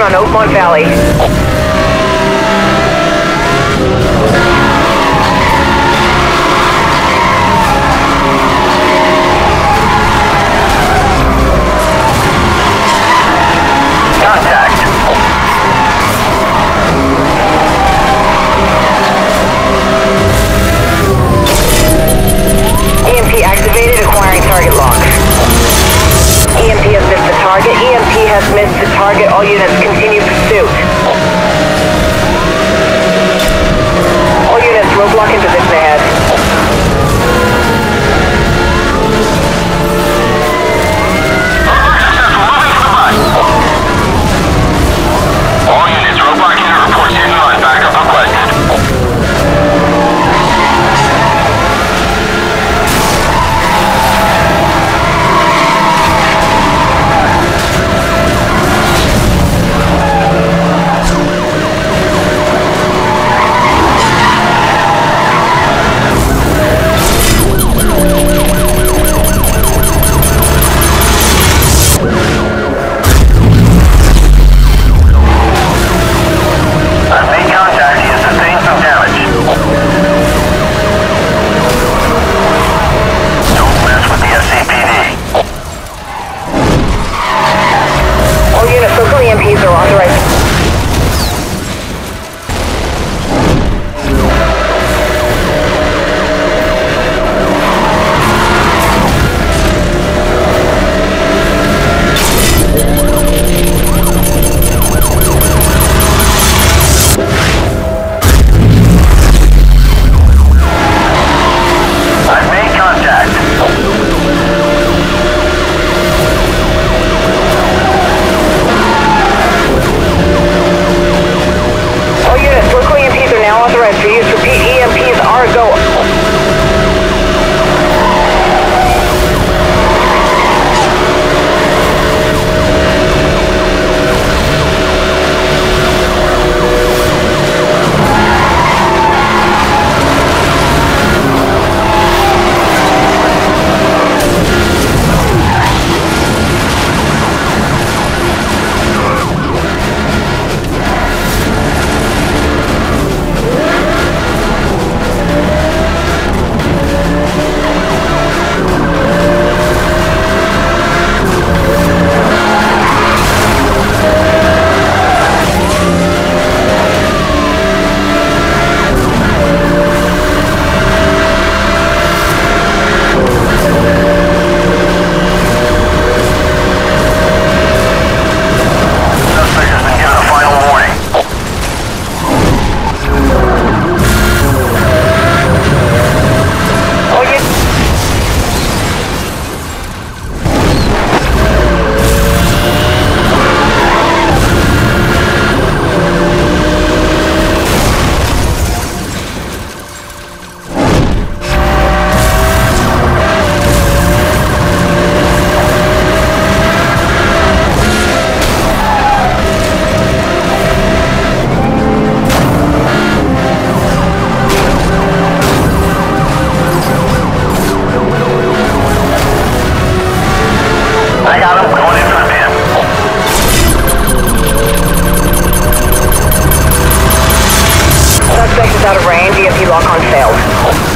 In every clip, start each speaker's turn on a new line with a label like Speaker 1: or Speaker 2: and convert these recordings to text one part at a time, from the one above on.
Speaker 1: on Oakmont Valley. EMP activated, acquiring target lock. EMP has missed the target. EMP has missed the target. All units continue pursuit. All units, roadblock in position ahead.
Speaker 2: All units, roadblock unit reports hidden on. Backup requested.
Speaker 1: EMPs are authorized.
Speaker 2: I've made contact.
Speaker 1: All units, local EMPs are now authorized for use. Repeat, EMPs are go.
Speaker 2: I got him. Going in for the pin.
Speaker 1: Suspect is out of range. EMP lock-on failed.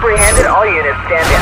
Speaker 1: apprehended. All units stand